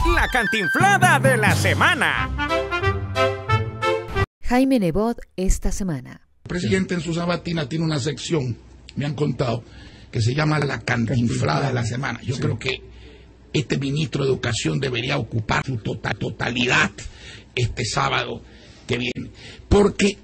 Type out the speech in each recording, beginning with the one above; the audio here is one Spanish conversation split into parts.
La cantinflada de la semana. Jaime Nebot esta semana. El presidente en su sabatina tiene una sección, me han contado, que se llama la cantinflada de la semana. Yo creo que este ministro de Educación debería ocupar su totalidad este sábado que viene. Porque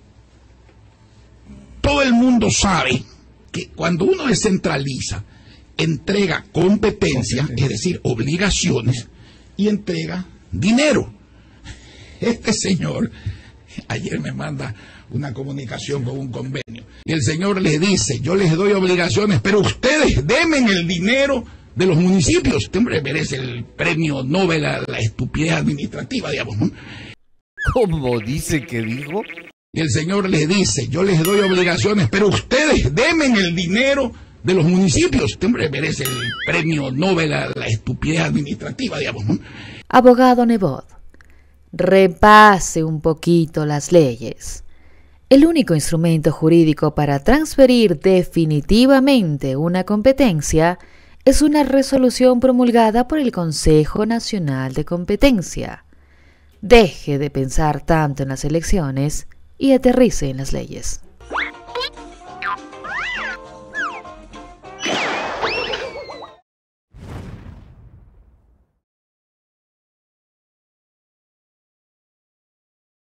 todo el mundo sabe que cuando uno descentraliza, entrega competencia, es decir, obligaciones, y entrega dinero. Este señor ayer me manda una comunicación con un convenio y el señor le dice: yo les doy obligaciones, pero ustedes denme el dinero de los municipios. Este hombre merece el premio Nobel a la estupidez administrativa, digamos, ¿no? ¿Cómo dice que dijo? Y el señor le dice: yo les doy obligaciones, pero ustedes denme el dinero de los municipios. Este hombre merece el premio Nobel a la estupidez administrativa, digamos, ¿no? Abogado Nebot, repase un poquito las leyes. El único instrumento jurídico para transferir definitivamente una competencia es una resolución promulgada por el Consejo Nacional de Competencia. Deje de pensar tanto en las elecciones y aterrice en las leyes.